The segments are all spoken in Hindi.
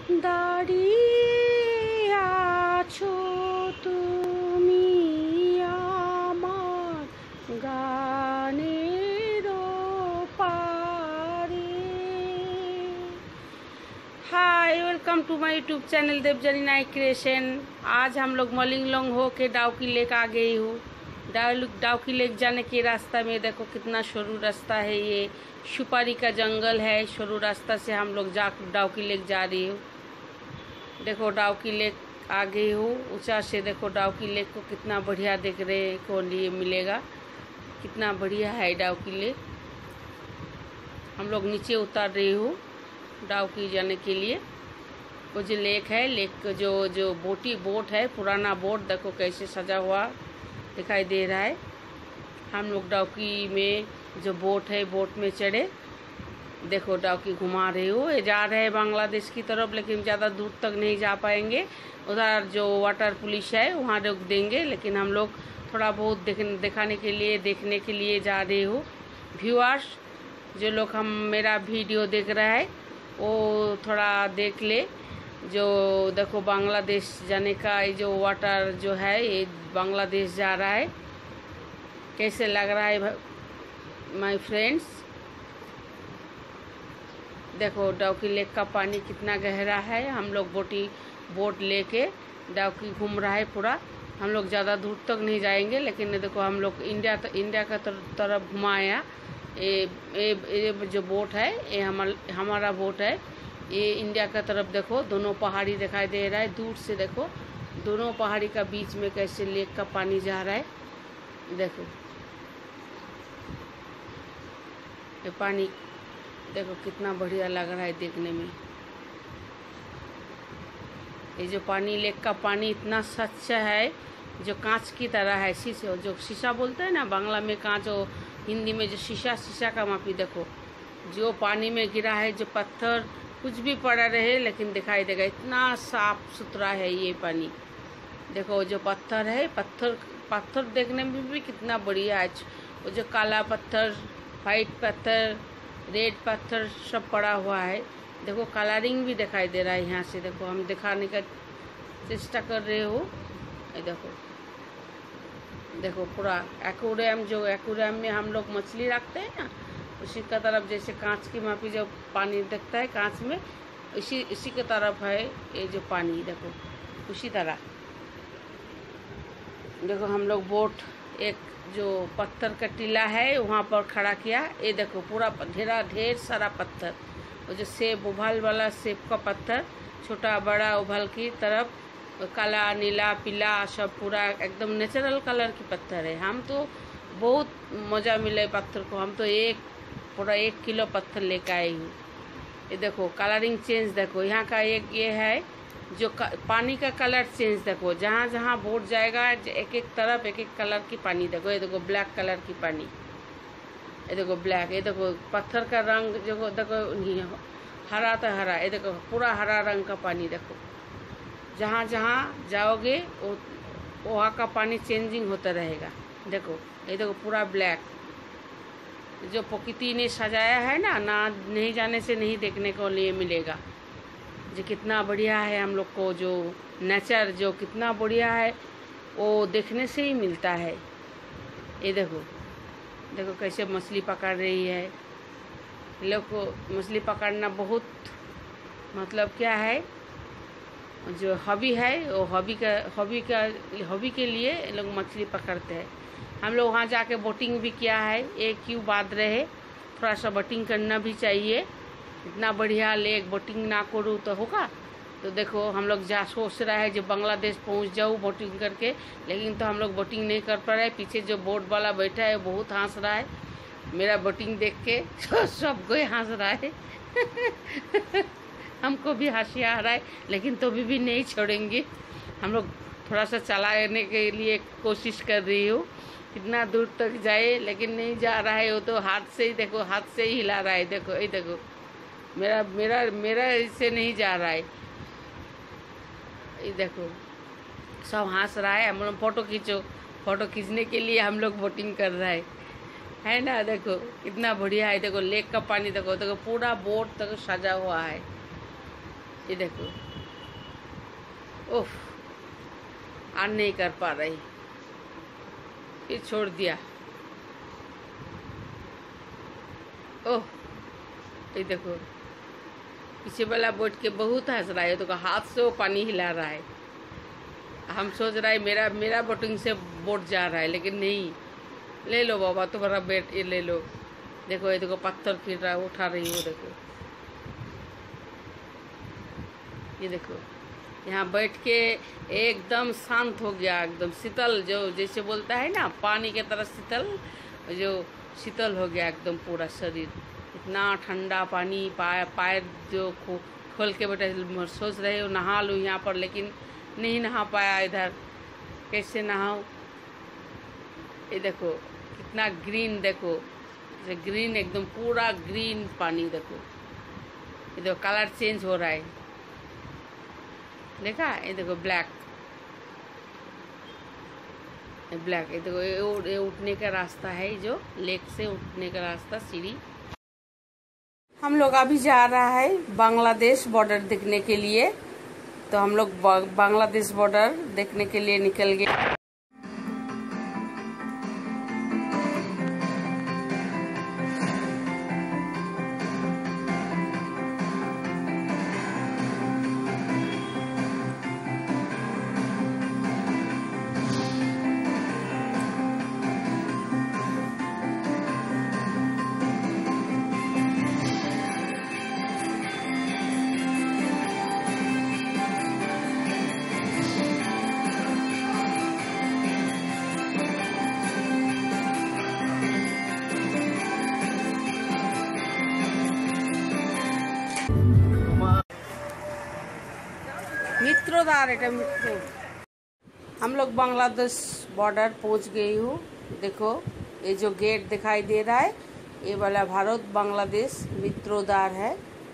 দাঁড়িয়ে আছো তুমি আমার গানের পারে। Hi, welcome to my YouTube channel Debjani Naik creation. आज हम लोग मलिंगलोंग हो के डाउकी लेक आ गई हूँ। डाउकी लेक जाने के रास्ता में देखो कितना शुरू रास्ता है। ये सुपारी का जंगल है। शुरू रास्ता से हम लोग डाउकी लेक जा रही हूँ। देखो डाउकी लेक आ गई हूँ। ऊंचा से देखो डाउकी लेक को कितना बढ़िया देखने को लिए मिलेगा। कितना बढ़िया है डाउकी लेक। हम लोग नीचे उतर रही हूँ डाउकी जाने के लिए। वो जो लेक है, लेक जो बोट है, पुराना बोट देखो कैसे सजा हुआ दिखाई दे रहा है। हम लोग डाउकी में जो बोट है, बोट में चढ़े। देखो डाउकी घुमा रही हूँ। ये जा रहे हैं बांग्लादेश की तरफ, लेकिन ज़्यादा दूर तक नहीं जा पाएंगे। उधर जो वाटर पुलिस है वहाँ रोक देंगे, लेकिन हम लोग थोड़ा बहुत देखने के लिए जा रही हूँ। व्यूअर्स जो लोग मेरा वीडियो देख रहा है वो थोड़ा देख ले। जो देखो बांग्लादेश जाने का ये जो वाटर जो है, ये बांग्लादेश जा रहा है। कैसे लग रहा है माय फ्रेंड्स। देखो डाउकी लेक का पानी कितना गहरा है। हम लोग बोट लेके डाउकी घूम रहा है पूरा। हम लोग ज़्यादा दूर तक नहीं जाएंगे, लेकिन देखो हम लोग इंडिया का तरफ घुमाया। ये जो बोट है ये हमारा बोट है। ये इंडिया का तरफ देखो दोनों पहाड़ी दिखाई दे रहा है। दूर से देखो दोनों पहाड़ी का बीच में कैसे लेक का पानी जा रहा है। देखो ये पानी देखो कितना बढ़िया लग रहा है देखने में। ये जो पानी, लेक का पानी इतना स्वच्छ है, जो कांच की तरह है। शीशे, जो शीशा बोलते हैं ना बांग्ला में कांच, और हिंदी में जो शीशा का मापी। देखो जो पानी में गिरा है, जो पत्थर कुछ भी पड़ा रहे लेकिन दिखाई देगा। इतना साफ सुथरा है ये पानी। देखो जो पत्थर है, पत्थर देखने में भी कितना बढ़िया है। वो जो काला पत्थर, वाइट पत्थर, रेड पत्थर सब पड़ा हुआ है। देखो कलरिंग भी दिखाई दे रहा है यहाँ से। देखो हम दिखाने का चेष्टा कर रहे हो। देखो पूरा एक्वेरियम में हम लोग मछली रखते हैं ना, उसी का तरफ जैसे कांच की मापी जो पानी दिखता है कांच में, इसी के तरफ है ये जो पानी। देखो उसी तरह देखो हम लोग बोट एक जो पत्थर का टीला है वहाँ पर खड़ा किया। ये देखो पूरा ढेर सारा पत्थर। वो जो सेब, उभल वाला सेब का पत्थर, छोटा बड़ा उभल की तरफ, काला नीला पीला सब पूरा एकदम नेचुरल कलर की पत्थर है। हम तो बहुत मज़ा मिले पत्थर को। हम तो पूरा 1 किलो पत्थर लेकर आई हूँ। ये देखो कलरिंग चेंज। देखो यहाँ का ये है जो पानी का कलर चेंज। देखो जहाँ जहाँ बोट जाएगा एक एक तरफ एक एक कलर की पानी। देखो ये देखो ब्लैक कलर की पानी। ये देखो ब्लैक। ये देखो पत्थर का रंग जो देखो हरा तो हरा। ये देखो पूरा हरा रंग का पानी। देखो जहाँ जहाँ जाओगे वहाँ का पानी चेंजिंग होता रहेगा। देखो ये देखो पूरा ब्लैक। जो प्रकृति ने सजाया है ना नहीं जाने से नहीं देखने को लिए मिलेगा। जो कितना बढ़िया है हम लोग को, जो नेचर जो कितना बढ़िया है वो देखने से ही मिलता है। ये देखो कैसे मछली पकड़ रही है। लोग को मछली पकड़ना बहुत मतलब क्या है, जो हॉबी है वो हॉबी के लिए लोग मछली पकड़ते हैं। हम लोग वहाँ जाके बोटिंग भी किया है। एक क्यों बात रहे, थोड़ा सा बोटिंग करना भी चाहिए। इतना बढ़िया लेक, बोटिंग ना करूँ तो होगा। तो देखो हम लोग सोच रहा है जो बांग्लादेश पहुँच जाऊँ बोटिंग करके, लेकिन तो हम लोग बोटिंग नहीं कर पा रहे। पीछे जो बोट वाला बैठा है बहुत हंस रहा है मेरा बोटिंग देख के। सबको हंस रहा है। हमको भी हंसी आ रहा है, लेकिन तो भी नहीं छोड़ेंगे। हम लोग थोड़ा सा चलाने के लिए कोशिश कर रही हूँ, कितना दूर तक जाए, लेकिन नहीं जा रहा है। वो तो हाथ से ही देखो, हाथ से ही हिला रहा है। देखो ये देखो मेरा इससे नहीं जा रहा है। ये देखो सब हंस रहा है। हम लोग फोटो खींचने के लिए हम लोग बोटिंग कर रहा है ना। देखो कितना बढ़िया है। देखो लेक का पानी देखो पूरा बोट तक सजा हुआ है। ये देखो, ओह ऑन नहीं कर पा रही, फिर छोड़ दिया। ओह ये देखो, पीछे वाला बोट के बहुत हंस रहा है, तो हाथ से वो पानी हिला रहा है। हम सोच रहा है मेरा बोटिंग से बोट जा रहा है, लेकिन नहीं। ले लो बाबा, तुम्हारा बेट ये ले लो। देखो ये देखो, पत्थर फिर रहा, उठा रही हो। देखो ये देखो, यहाँ बैठ के एकदम शांत हो गया, एकदम शीतल, जो जैसे बोलता है ना पानी के तरह शीतल, जो शीतल हो गया एकदम पूरा शरीर। इतना ठंडा पानी, पैर जो खोल के बैठे, सोच रहे हो नहा लूँ यहाँ पर, लेकिन नहीं नहा पाया। इधर कैसे नहाऊं। ये देखो कितना ग्रीन, देखो ग्रीन, एकदम पूरा ग्रीन पानी। देखो ये देखो कलर चेंज हो रहा है, देखा। ये देखो ब्लैक, ये देखो ये उठने का रास्ता है, जो लेक से उठने का रास्ता, सीढ़ी। हम लोग अभी जा रहा है बांग्लादेश बॉर्डर देखने के लिए, तो हम लोग बांग्लादेश बॉर्डर देखने के लिए निकल गए। मित्रोदार এটা मित्रो। हम लोग बांग्लादेश बॉर्डर पहुंच गई हूँ। देखो ये जो गेट दिखाई दे रहा है, ये वाला भारत बांग्लादेश मित्रोदार है।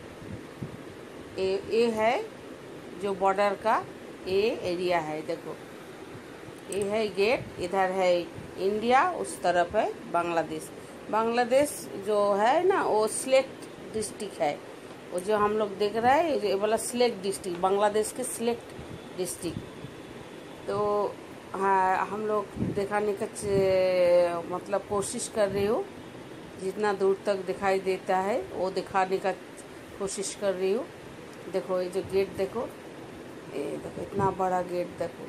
ये है जो बॉर्डर का ये एरिया है। देखो ये है गेट, इधर है इंडिया, उस तरफ है बांग्लादेश। बांग्लादेश जो है ना, वो सिलेक्ट डिस्ट्रिक्ट है। वो जो हम लोग देख रहे हैं, ये वाला सिलेक्ट डिस्ट्रिक्ट, बांग्लादेश के सिलेक्ट डिस्ट्रिक्ट। तो हाँ, हम लोग दिखाने का मतलब कोशिश कर रही हूँ, जितना दूर तक दिखाई देता है वो दिखाने का कोशिश कर रही हूँ। देखो ये जो गेट देखो, ये देखो इतना बड़ा गेट। देखो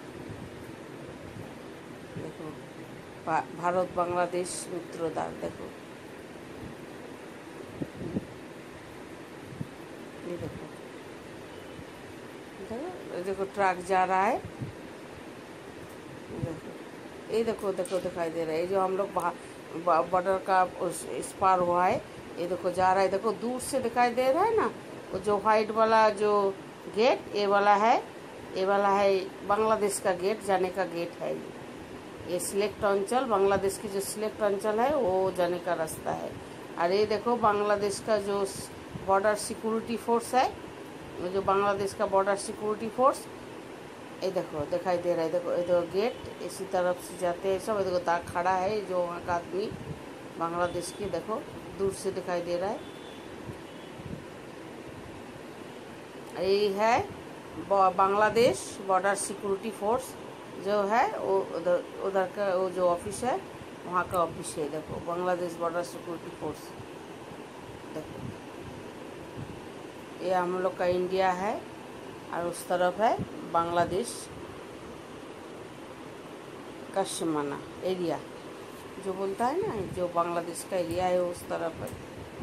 देखो भारत बांग्लादेश मित्रोदार। देखो ये देखो, देखो ट्रक जा रहा है। देखो ये देखो, देखो दिखाई दे रहा है, ये जो हम लोग बॉर्डर का इस पार हुआ है, ये देखो जा रहा है। देखो दूर से दिखाई दे रहा है ना, वो जो व्हाइट वाला जो गेट, ये वाला है, ये वाला है बांग्लादेश का गेट, जाने का गेट है। ये सिलेक्ट अंचल, बांग्लादेश की जो सिलेक्ट अंचल है वो जाने का रास्ता है। और ये देखो बांग्लादेश का जो बॉर्डर सिक्योरिटी फोर्स है, जो बांग्लादेश का बॉर्डर सिक्योरिटी फोर्स, ये देखो दिखाई दे रहा है। देखो ये देखो गेट इसी तरफ से जाते हैं सब। ये देखो दाग खड़ा है, जो वहाँ का आदमी बांग्लादेश की, देखो दूर से दिखाई दे रहा है। ये है बांग्लादेश बॉर्डर सिक्योरिटी फोर्स जो है, वो उधर का वो जो ऑफिस है, वहाँ का ऑफिस है। देखो बांग्लादेश बॉर्डर सिक्योरिटी फोर्स। देखो ये हम लोग का इंडिया है, और उस तरफ है बांग्लादेश का सीमाना एरिया, जो बोलता है ना, जो बांग्लादेश का एरिया है उस तरफ है।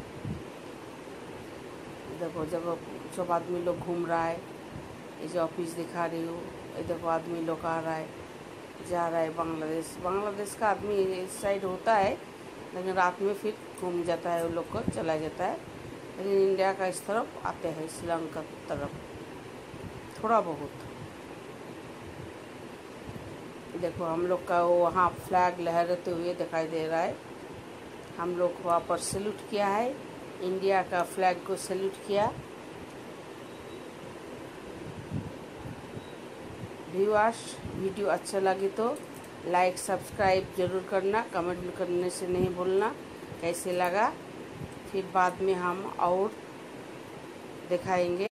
देखो जब आदमी लोग घूम रहा है, ये जो ऑफिस दिखा रही हूँ, ये देखो आदमी लोग आ रहा है, जा रहा है बांग्लादेश। बांग्लादेश का आदमी इस साइड होता है, लेकिन रात में फिर घूम जाता है, वो लोग को चला जाता है। लेकिन इंडिया का इस तरफ आते हैं, श्रीलंका तरफ थोड़ा बहुत। देखो हम लोग का वो वहाँ फ्लैग लहराते हुए दिखाई दे रहा है। हम लोग वहाँ पर सैल्यूट किया है, इंडिया का फ्लैग को सैल्यूट किया। व्यूअर्स, वीडियो अच्छा लगे तो लाइक सब्सक्राइब जरूर करना, कमेंट करने से नहीं भूलना कैसे लगा। फिर बाद में हम और दिखाएंगे।